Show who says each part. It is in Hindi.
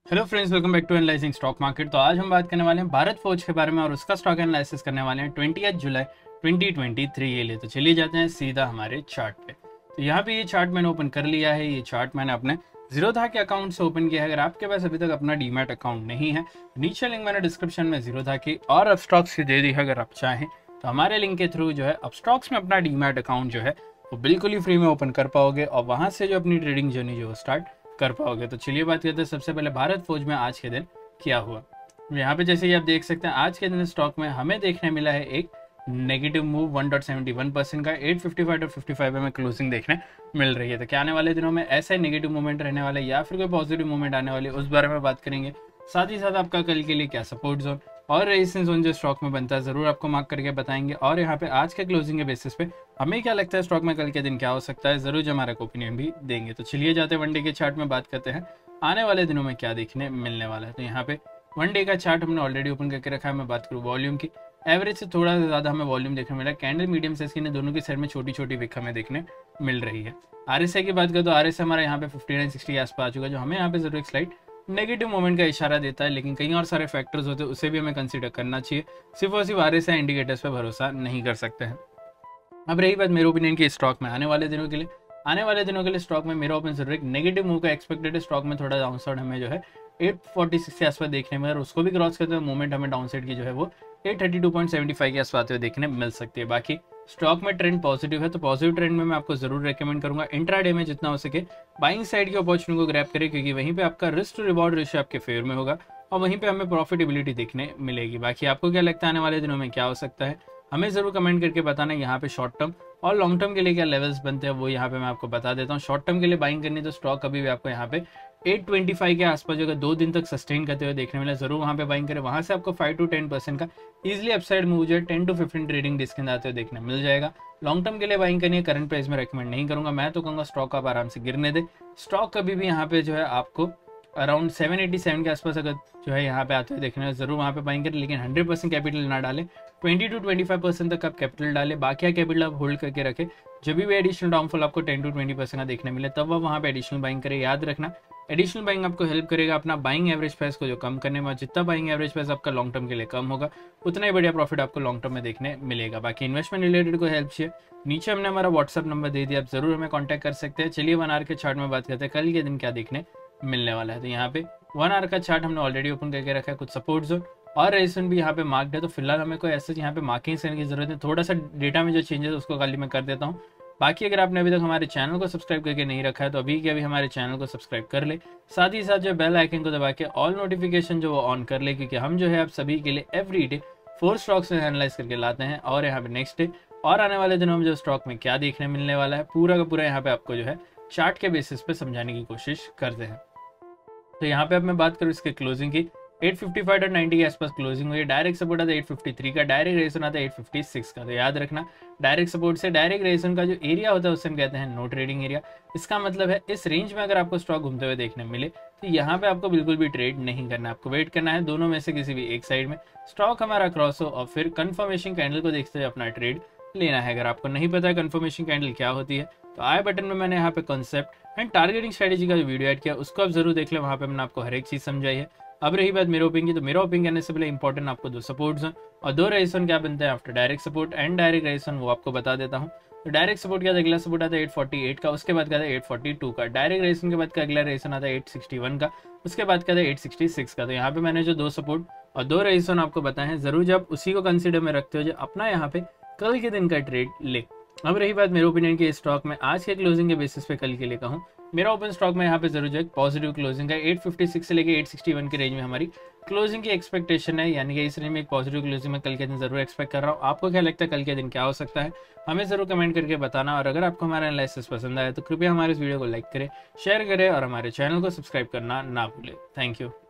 Speaker 1: Hello friends, welcome back to analysing stock market. तो आज हम बात करने वाले हैं भारत फौज के बारे में और उसका स्टॉक एनालिसिस करने वाले हैं 20 जुलाई 2023 के लिए। तो चलिए जाते हैं सीधा हमारे चार्ट पे। तो यहाँ पे ये चार्ट मैंने ओपन कर लिया है। ये चार्ट मैंने अपने जीरोधा के अकाउंट से ओपन किया है। अगर आपके पास अभी तक अपना डीमैट अकाउंट नहीं है, नीचे लिंक मैंने डिस्क्रिप्शन में जीरोधा की और अपस्टॉक्स की दे दी है। अगर आप चाहें तो हमारे लिंक के थ्रू जो है अपस्टॉक्स में अपना डीमैट अकाउंट जो है वो बिल्कुल ही फ्री में ओपन कर पाओगे और वहाँ से जो अपनी ट्रेडिंग जर्नी जो स्टार्ट कर पाओगे। तो चलिए बात करते हैं सबसे पहले भारत फौज में आज के दिन क्या हुआ। यहाँ पे जैसे ही आप देख सकते हैं आज के दिन स्टॉक में हमें देखने मिला है एक नेगेटिव मूव 1.71% का 855.55 में क्लोजिंग देखने मिल रही है। तो क्या आने वाले दिनों में ऐसा नेगेटिव मूवमेंट रहने वाला है या फिर कोई पॉजिटिव मूवमेंट आने वाली है, उस बारे में बात करेंगे। साथ ही साथ आपका कल के लिए क्या सपोर्ट जोन और रेजिस्टेंस जोन जो स्टॉक में बनता है जरूर आपको मार्क करके बताएंगे। और यहाँ पे आज के क्लोजिंग के बेसिस पे हमें क्या लगता है स्टॉक में कल के दिन क्या हो सकता है, जरूर जो हमारा ओपिनियन भी देंगे। तो चलिए जाते हैं वन डे के चार्ट में बात करते हैं आने वाले दिनों में क्या देखने मिलने वाला है। तो यहाँ पे वन डे का चार्ट हमने ऑलरेडी ओपन करके रखा है। मैं बात करूँ वॉल्यूम की, एवरेज से थोड़ा सा ज्यादा हमें वॉल्यूम देखने मिला है। कैंडल मीडियम साइज की ने दोनों की साइड में छोटी छोटी विक हमें देखने मिल रही है। आरएसआई की बात करें तो आरएसआई हमारा यहाँ पे 5960 के आसपास आ चुका है, जो हमें यहाँ पे जरूर एक स्लाइड नेगेटिव मोमेंट का इशारा देता है। लेकिन कई और सारे फैक्टर्स होते हैं, उसे भी हमें कंसीडर करना चाहिए। सिर्फ और सिर्फ आरएसआई इंडिकेटर्स पर भरोसा नहीं कर सकते हैं। अब रही बात मेरे ओपिनियन की स्टॉक में आने वाले दिनों के लिए स्टॉक में मेरा ओपिनियन जरूर एक नेगेटिव मूव का एक्सपेक्टेड है। स्टॉक में थोड़ा डाउनसाइड हमें जो है 846 के आसपास देखने में, और उसको भी क्रॉस करते हुए मूवमेंट हमें डाउनसाइड की जो है वो 832.75 के आसपास आते हुए देखने मिल सकती है। बाकी स्टॉक में ट्रेंड पॉजिटिव है, तो पॉजिटिव ट्रेंड में मैं आपको जरूर रेकमेंड करूंगा इंट्राडे में जितना हो सके बाइंग साइड की अपॉर्चुनिटी को ग्रैब करें, क्योंकि वहीं पे आपका रिस्क टू रिवॉर्ड रेशियो आपके फेवर में होगा और वहीं पे हमें प्रॉफिटेबिलिटी देखने मिलेगी। बाकी आपको क्या लगता है आने वाले दिनों में क्या हो सकता है, हमें जरूर कमेंट करके बताना। यहाँ पे शॉर्ट टर्म और लॉन्ग टर्म के लिए क्या लेवल्स बनते हैं वो यहाँ पे मैं आपको बता देता हूँ। शॉर्ट टर्म के लिए बाइंग करनी तो स्टॉक अभी भी आपको यहाँ पे 825 के आसपास जो 2 दिन तक सस्टेन करते हुए देखने मिला, जरूर वहाँ पे बाइंग करें। वहाँ से आपको 5 to 10% का इजीली अपसाइड मूव जो है 10 to 15 ट्रेडिंग डिस्क आते हुए देखने मिल जाएगा। लॉन्ग टर्म के लिए बाइंग करनी है, करंट प्राइस में रेकमेंड नहीं करूंगा। मैं तो कहूँगा स्टॉक आप आराम से गिरने दे। स्टॉक कभी भी यहाँ पे जो है आपको अराउंड 787 के आसपास अगर जो है यहाँ पे आते हुए देखने में जरूर वहाँ पे बाइंग करें, लेकिन 100% कैपिटल ना डालें। 20 to 25% तक आप कैपिटल डालें, बाकी कैपिटल आप होल्ड करके रखें। जब भी एडिशनल डाउनफॉल आपको 10 to 20% का देखने मिले तब आप वहाँ पे एडिशनल बाइंग करें। याद रखना एडिशनल बाइंग आपको हेल्प करेगा अपना बाइंग एवरेज प्राइस को जो कम करने में। जितना बाइंग एवरेज प्राइस आपका लॉन्ग टर्म के लिए कम होगा उतना ही बढ़िया प्रॉफिट आपको लॉन्ग टर्म में देखने मिलेगा। बाकी इन्वेस्टमेंट रिलेटेड को हेल्प चाहिए, नीचे हमने हमारा व्हाट्सअप नंबर दे दिया, आप जरूर हमें कॉन्टैक्ट कर सकते हैं। चलिए 1 आवर के चार्ट में बात करते हैं कल के दिन क्या देखने मिलने वाला है। तो यहाँ पे 1 आवर का चार्ट हमने ऑलरेडी ओपन करके रखा है। कुछ सपोर्ट जोन और रेजिस्टेंस भी यहाँ पे मार्क्ड है, तो फिलहाल हमें कोई ऐसे यहाँ पे मार्किंग करने की जरूरत है। थोड़ा सा डेटा में जो चेंजेस उसको खाली मैं कर देता हूँ। बाकी अगर आपने अभी तक हमारे चैनल को सब्सक्राइब करके नहीं रखा है तो अभी के अभी हमारे चैनल को सब्सक्राइब कर ले, साथ ही साथ जो बेल आइकन को दबा के ऑल नोटिफिकेशन जो वो ऑन कर ले, क्योंकि हम जो है आप सभी के लिए एवरी डे 4 स्टॉक्स में एनालाइज करके लाते हैं। और यहाँ पे नेक्स्ट डे और आने वाले दिनों में जो स्टॉक में क्या देखने मिलने वाला है पूरा का पूरा यहाँ पे आपको जो है चार्ट के बेसिस पे समझाने की कोशिश करते हैं। तो यहाँ पे अब मैं बात करूँ इसके क्लोजिंग की, 855.90 के आसपास क्लोजिंग हुई है। डायरेक्ट सपोर्ट आता है 853 का, डायरेक्ट रेजिस्टेंस आता है 856 का। तो याद रखना डायरेक्ट सपोर्ट से डायरेक्ट रेजिस्टेंस का जो एरिया होता है उसे हम कहते हैं नो ट्रेडिंग एरिया। इसका मतलब है इस रेंज में अगर आपको स्टॉक घूमते हुए देखने मिले तो यहाँ पे आपको बिल्कुल भी ट्रेड नहीं करना, आपको वेट करना है दोनों में से किसी भी एक साइड में स्टॉक हमारा क्रॉस हो और फिर कंफर्मेशन कैंडल को देखते हुए अपना ट्रेड लेना है। अगर आपको नहीं पता है कंफर्मेशन कैंडल क्या होती है तो आई बटन में मैंने यहाँ पे कॉन्सेप्ट एंड टारगेटिंग स्ट्रेटेजी का जो वीडियो ऐड किया उसको आप जरूर देख लें, वहाँ पे मैंने आपको हर एक चीज समझाई है। अब रही बात मेरे ओपिनियन की, तो मेरा ओपिनियन करने से पहले इंपॉर्टेंट आपको 2 सपोर्ट जोन और 2 रेजिस्टेंस क्या बनते हैं after direct support and direct resistance वो आपको बता देता हूँ। तो डायरेक्ट सपोर्ट क्या था, अगला सपोर्ट आता है 848 का, उसके बाद क्या था 842 का। डायरेक्ट रेजिस्टेंस के बाद का अगला रेजिस्टेंस आता है 861 का, उसके बाद क्या था 866 का। तो यहाँ पे मैंने जो 2 सपोर्ट और 2 रेजिस्टेंस आपको बताए हैं, जरूर जब उसी को कंसिडर में रखते हो जो अपना यहाँ पे कल के दिन का ट्रेड ले। अब रही बात मेरे ओपिनियन की स्टॉक में आज के क्लोजिंग के बेसिस पे कल के लिए कहूँ, मेरा ओपन स्टॉक में यहाँ पे जरूर जो है पॉजिटिव क्लोजिंग है। 856 से लेके 861 के रेंज में हमारी क्लोजिंग की एक्सपेक्टेशन है, यानी कि इस रेंज में एक पॉजिटिव क्लोजिंग में कल के दिन जरूर एक्सपेक्ट कर रहा हूँ। आपको क्या लगता है कल के दिन क्या हो सकता है, हमें जरूर कमेंट करके बताना। और अगर आपको हमारा एनालिसिस पसंद आया तो कृपया हमारे इस वीडियो को लाइक करें, शेयर करें और हमारे चैनल को सब्सक्राइब करना ना भूलें। Thank you.